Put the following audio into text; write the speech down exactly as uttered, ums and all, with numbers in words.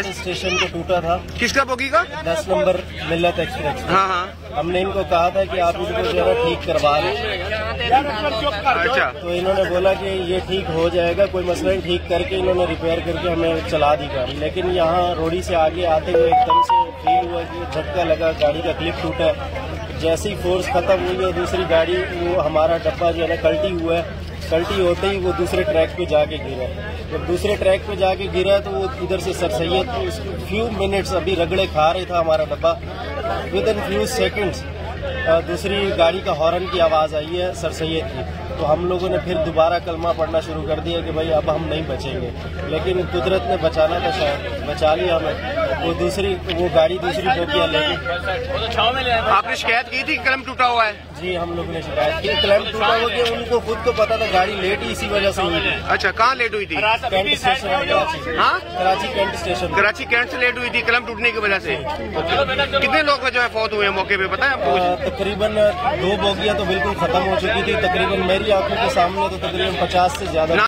कैसे स्टेशन को टूटा था। किसका बोगी का? दस नंबर मिल्लत एक्सप्रेस। हाँ हाँ। हमने इनको कहा था कि आप इसको जो है ठीक करवा लें। अच्छा। तो इन्होंने बोला कि ये ठीक हो जाएगा, कोई मसला नहीं। ठीक करके इन्होंने रिपेयर करके हमें चला दी गाड़ी। लेकिन यहाँ रोडी से आगे आते हुए एकदम से फील हुआ कि झटका लगा, गाड़ी का क्लिप टूटा। जैसे ही फोर्स खत्म हुई और दूसरी गाड़ी, वो हमारा डब्बा जो है ना कल्टी हुआ है। कल्टी होते ही वो दूसरे ट्रैक पे जाके गिरा। जब दूसरे ट्रैक पे जाके गिरा तो वो इधर से सर सैयद फ्यू मिनट्स अभी रगड़े खा रही था हमारा डब्बा। विद इन फ्यू सेकेंड्स दूसरी गाड़ी का हॉर्न की आवाज आई है सर सैयद की। तो हम लोगों ने फिर दोबारा कलमा पढ़ना शुरू कर दिया कि भाई अब हम नहीं बचेंगे। लेकिन कुदरत ने बचाना था, शायद बचा लिया हमें। वो दूसरी वो गाड़ी दूसरी बोगियां लेके। आपने शिकायत की थी कलम टूटा हुआ है? जी, हम लोगों ने शिकायत की। क्लैम टूटा हुआ कि उनको खुद को पता था, गाड़ी लेट ही इसी वजह से हुई थी। अच्छा, कहाँ लेट हुई थी? Cantt station Karachi. हाँ, Karachi cantt station. Karachi cantt से लेट हुई थी कलम टूटने की वजह से। कितने लोग जो है फौत हुए मौके पे, पता है आपको? तकरीबन दो बोगियां तो बिल्कुल खत्म हो चुकी थी। तकरीबन मेरी आंखों के सामने तो तकरीबन पचास से ज्यादा